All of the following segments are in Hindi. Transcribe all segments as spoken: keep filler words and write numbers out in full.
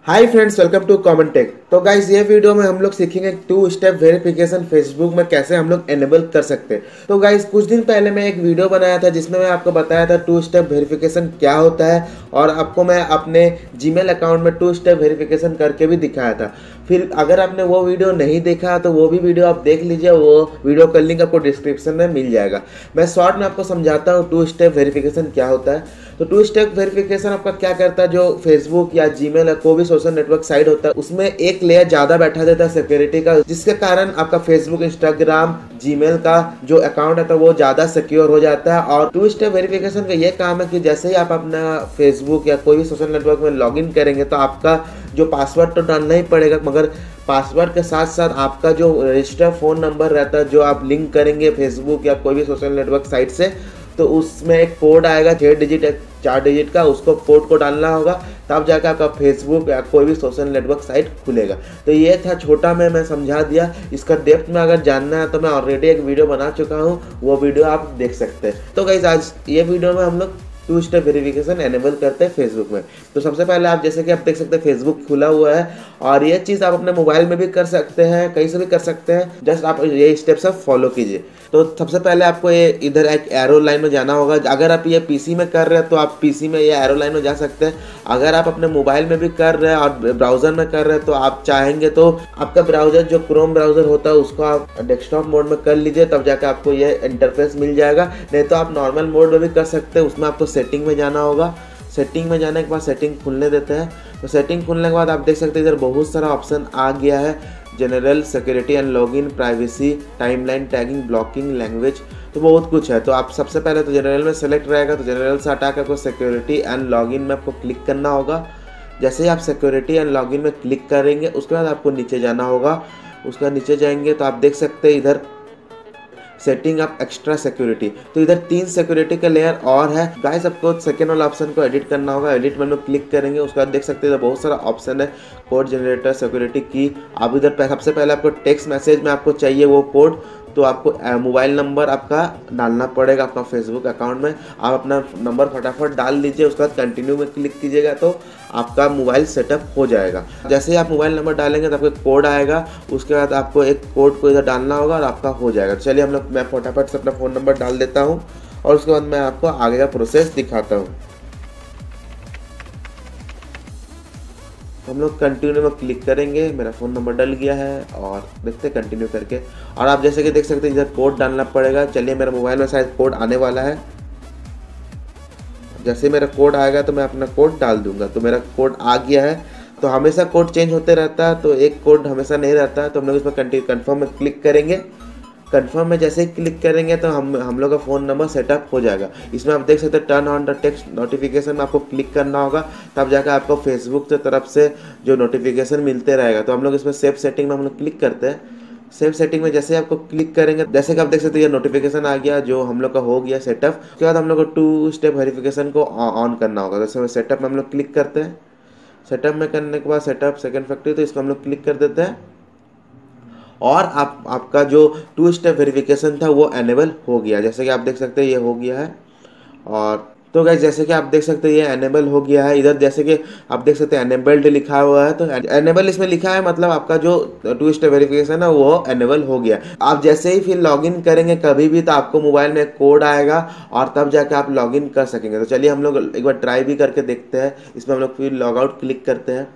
Hi friends, welcome to common tech. तो गाइस, ये वीडियो में हम लोग सीखेंगे टू स्टेप वेरिफिकेशन फेसबुक में कैसे हम लोग एनेबल कर सकते हैं। तो गाइस, कुछ दिन पहले मैं एक वीडियो बनाया था जिसमें मैं आपको बताया था टू स्टेप वेरिफिकेशन क्या होता है, और आपको मैं अपने जीमेल अकाउंट में टू स्टेप वेरिफिकेशन करके भी दिखाया था। फिर अगर आपने वो वीडियो नहीं देखा तो वो भी वीडियो आप देख लीजिए, वो वीडियो का लिंक आपको डिस्क्रिप्शन में मिल जाएगा। मैं शॉर्ट में आपको समझाता हूँ टू स्टेप वेरिफिकेशन क्या होता है। तो टू स्टेप वेरिफिकेशन आपका क्या करता है, जो फेसबुक या जीमेल या कोई भी सोशल नेटवर्क साइट होता है उसमें एक लेयर ज्यादा बैठा देता है सिक्योरिटी का, जिसके कारण आपका फेसबुक, इंस्टाग्राम, जीमेल का जो अकाउंट है तो वो ज्यादा सिक्योर हो जाता है। और टू स्टेप वेरिफिकेशन का ये काम है कि जैसे ही आप अपना फेसबुक या कोई भी सोशल नेटवर्क में लॉग इन करेंगे तो आपका जो पासवर्ड तो डालना ही पड़ेगा, मगर पासवर्ड के साथ साथ आपका जो रजिस्टर फोन नंबर रहता है जो आप लिंक करेंगे फेसबुक या कोई भी सोशल नेटवर्क साइट से, तो उसमें एक कोड आएगा छः डिजिट चार डिजिट का, उसको कोड को डालना होगा, तब जाकर आपका फेसबुक या कोई भी सोशल नेटवर्क साइट खुलेगा। तो ये था छोटा में मैं समझा दिया। इसका डेप्थ में अगर जानना है तो मैं ऑलरेडी एक वीडियो बना चुका हूँ, वो वीडियो आप देख सकते हैं। तो गाइस, आज ये वीडियो में हम लोग टू स्टेप वेरिफिकेशन एनेबल करते हैं फेसबुक में। तो सबसे पहले आप जैसे कि आप देख सकते हैं फेसबुक खुला हुआ है, और ये चीज़ आप अपने मोबाइल में भी कर सकते हैं, कहीं से भी कर सकते हैं। जस्ट आप ये स्टेप सब फॉलो कीजिए। तो सबसे पहले आपको ये इधर एक एरो लाइन में जाना होगा। अगर आप ये पीसी में कर रहे हैं तो आप पीसी में ये एरो लाइन में जा सकते हैं। अगर आप अपने मोबाइल में भी कर रहे हैं और ब्राउजर में कर रहे हैं तो आप चाहेंगे तो आपका ब्राउजर जो क्रोम ब्राउजर होता है उसको आप डेस्कटॉप मोड में कर लीजिए, तब जाकर आपको ये इंटरफेस मिल जाएगा। नहीं तो आप नॉर्मल मोड में भी कर सकते हैं। उसमें आपको सेटिंग में जाना होगा। सेटिंग में जाने के बाद सेटिंग खुलने देते हैं। तो सेटिंग खुलने के बाद आप देख सकते हैं इधर बहुत सारा ऑप्शन आ गया है। General, security and login, privacy, timeline, tagging, blocking, language, तो बहुत कुछ है। तो आप सबसे पहले तो जनरल में सेलेक्ट रहेगा, तो जनरल से हटा कर आपको सिक्योरिटी एंड लॉगिन में आपको क्लिक करना होगा। जैसे ही आप सिक्योरिटी एंड लॉगिन में क्लिक करेंगे उसके बाद आपको नीचे जाना होगा। उसका नीचे जाएंगे तो आप देख सकते हैं इधर सेटिंग अप एक्स्ट्रा सिक्योरिटी, तो इधर तीन सिक्योरिटी का लेयर और है। गाइस, आपको सेकेंड वाला ऑप्शन को एडिट करना होगा। एडिट में क्लिक करेंगे, उसके बाद देख सकते हैं बहुत सारा ऑप्शन है। कोड जनरेटर, सिक्योरिटी की। आप इधर सबसे पहले आपको टेक्स्ट मैसेज में आपको चाहिए वो कोड, तो आपको मोबाइल नंबर आपका डालना पड़ेगा अपना फेसबुक अकाउंट में। आप अपना नंबर फटाफट डाल दीजिए, उसके बाद कंटिन्यू में क्लिक कीजिएगा तो आपका मोबाइल सेटअप हो जाएगा। जैसे ही आप मोबाइल नंबर डालेंगे तो आपको कोड आएगा। उसके बाद आपको एक कोड को इधर डालना होगा और आपका हो जाएगा। चलिए हम लोग मैं फटाफट से अपना फ़ोन नंबर डाल देता हूँ और उसके बाद मैं आपको आगे का प्रोसेस दिखाता हूँ। हम लोग कंटिन्यू में क्लिक करेंगे। मेरा फ़ोन नंबर डल गया है और देखते हैं कंटिन्यू करके। और आप जैसे कि देख सकते हैं इधर कोड डालना पड़ेगा। चलिए, मेरे मोबाइल में शायद कोड आने वाला है। जैसे मेरा कोड आएगा तो मैं अपना कोड डाल दूंगा। तो मेरा कोड आ गया है। तो हमेशा कोड चेंज होते रहता है, तो एक कोड हमेशा नहीं रहता है। तो हम लोग इसमें कंटिन्यू कन्फर्म में क्लिक करेंगे। कन्फर्म में जैसे ही क्लिक करेंगे तो हम हम लोग का फ़ोन नंबर सेटअप हो जाएगा। इसमें आप देख सकते हैं turn on the text notification में आपको क्लिक करना होगा, तब जाकर आपको फेसबुक की तरफ से जो नोटिफिकेशन मिलते रहेगा। तो हम लोग इसमें सेव सेटिंग में हम लोग क्लिक करते हैं। सेव सेटिंग में जैसे आपको क्लिक करेंगे, जैसे कि आप देख सकते हैं ये नोटिफिकेशन आ गया जो हम लोग का हो गया सेटअप। उसके बाद हम लोग को टू स्टेप वेरिफिकेशन को ऑन करना होगा। जैसे सेटअप में हम लोग क्लिक करते हैं। सेटअप में करने के बाद सेटअप सेकंड फैक्ट्री, तो इसको हम लोग क्लिक कर देते हैं और आप आपका जो टू स्टेप वेरिफिकेशन था वो एनेबल हो गया। जैसे कि आप देख सकते हैं ये हो गया है। और तो गाइस, जैसे कि आप देख सकते हैं ये एनेबल हो गया है। इधर जैसे कि आप देख सकते हैं एनेबल्ड लिखा हुआ है, तो एनेबल इसमें लिखा है, मतलब आपका जो टू स्टेप वेरिफिकेशन है वो एनेबल हो गया। आप जैसे ही फिर लॉगिन करेंगे कभी भी तो आपको मोबाइल में कोड आएगा और तब जाके आप लॉगिन कर सकेंगे। तो चलिए हम लोग एक बार ट्राई भी करके देखते हैं। इसमें हम लोग फिर लॉग आउट क्लिक करते हैं।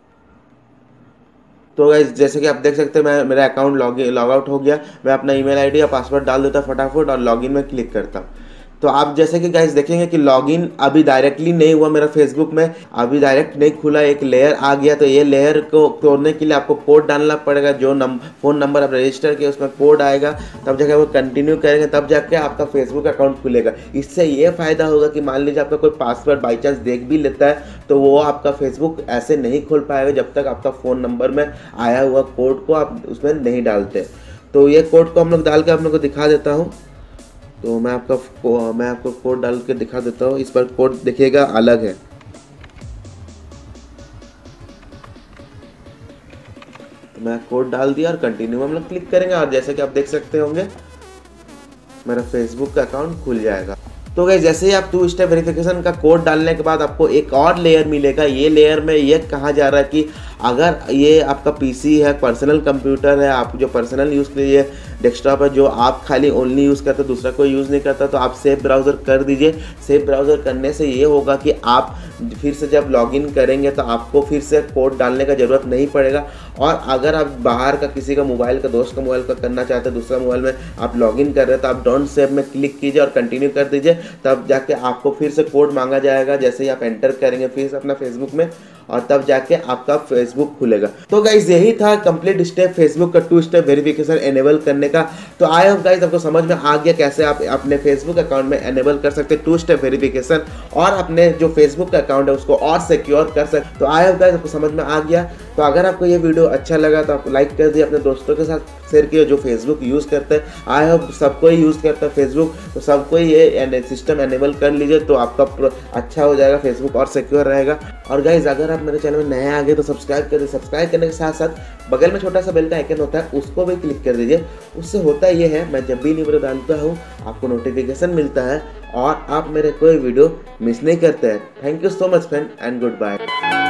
तो गाइस, जैसे कि आप देख सकते हैं मैं मेरा अकाउंट लॉग लॉग आउट हो गया। मैं अपना ईमेल आईडी या पासवर्ड डाल देता फटाफट और लॉगिन में क्लिक करता। तो आप जैसे कि गाइस देखेंगे कि लॉगिन अभी डायरेक्टली नहीं हुआ मेरा फेसबुक में, अभी डायरेक्ट नहीं खुला, एक लेयर आ गया। तो ये लेयर को तोड़ने के लिए आपको कोड डालना पड़ेगा। जो नम फ़ोन नंबर आप रजिस्टर किए उसमें कोड आएगा, तब जाके वो कंटिन्यू करेंगे, तब जाके आपका फेसबुक अकाउंट खुलेगा। इससे ये फ़ायदा होगा कि मान लीजिए आपका कोई पासवर्ड बाई चांस देख भी लेता है तो वो आपका फेसबुक ऐसे नहीं खोल पाएगा जब तक आपका फ़ोन नंबर में आया हुआ कोड को आप उसमें नहीं डालते। तो ये कोड को हम लोग डाल के आप लोग को दिखा देता हूँ। तो मैं आपका मैं आपको कोड डाल के दिखा देता हूँ। इस पर कोड देखिएगा अलग है। तो मैं कोड डाल दिया और कंटिन्यू हम लोग क्लिक करेंगे और जैसे कि आप देख सकते होंगे मेरा फेसबुक का अकाउंट खुल जाएगा। तो गाइस जैसे ही आप टू स्टेप वेरिफिकेशन का कोड डालने के बाद आपको एक और लेयर मिलेगा। ये लेयर में ये कहा जा रहा है कि अगर ये आपका पीसी है, पर्सनल कंप्यूटर है, आप जो पर्सनल यूज़ के लिए डेस्कटॉप है, जो आप खाली ओनली यूज़ करते हो, दूसरा कोई यूज़ नहीं करता, तो आप सेफ ब्राउज़र कर दीजिए। सेफ ब्राउज़र करने से ये होगा कि आप फिर से जब लॉगिन करेंगे तो आपको फिर से कोड डालने का ज़रूरत नहीं पड़ेगा। और अगर आप बाहर का किसी का मोबाइल का, दोस्त का मोबाइल का करना चाहते हैं, दूसरा मोबाइल में आप लॉगिन कर रहे हैं, तो आप डोंट सेव में क्लिक कीजिए और कंटिन्यू कर दीजिए। तब जाके आपको फिर से कोड मांगा जाएगा। जैसे ही आप एंटर करेंगे फिर से अपना फेसबुक में, और तब जाके आपका फेसबुक खुलेगा। तो गाइज यही था कंप्लीट स्टेप फेसबुक का टू स्टेप वेरिफिकेशन एनेबल करने का। तो आई होप गाइज आपको समझ में आ गया कैसे आप अपने फेसबुक अकाउंट में एनेबल कर सकते हैं टू स्टेप वेरिफिकेशन, और अपने जो फेसबुक का अकाउंट है उसको और सिक्योर कर सकते। तो आई होप गाइज आपको समझ में आ गया। तो अगर आपको ये वीडियो अच्छा लगा तो आप लाइक कर दिए, अपने दोस्तों के साथ शेयर किए जो फेसबुक यूज़ करते हैं। आई होप सबको ही यूज़ करता है फेसबुक, तो सबको ही ये सिस्टम एनेबल कर लीजिए, तो आपका अच्छा हो जाएगा, फेसबुक और सिक्योर रहेगा। और गाइज अगर आप मेरे चैनल में नए आ गए तो सब्सक्राइब कर दीजिए। सब्सक्राइब करने के साथ साथ बगल में छोटा सा बेल का आइकन होता है, उसको भी क्लिक कर दीजिए। उससे होता ये है, मैं जब भी न्यू वीडियो डालता हूँ आपको नोटिफिकेशन मिलता है और आप मेरे कोई वीडियो मिस नहीं करते हैं। Thank you so much friend and good bye.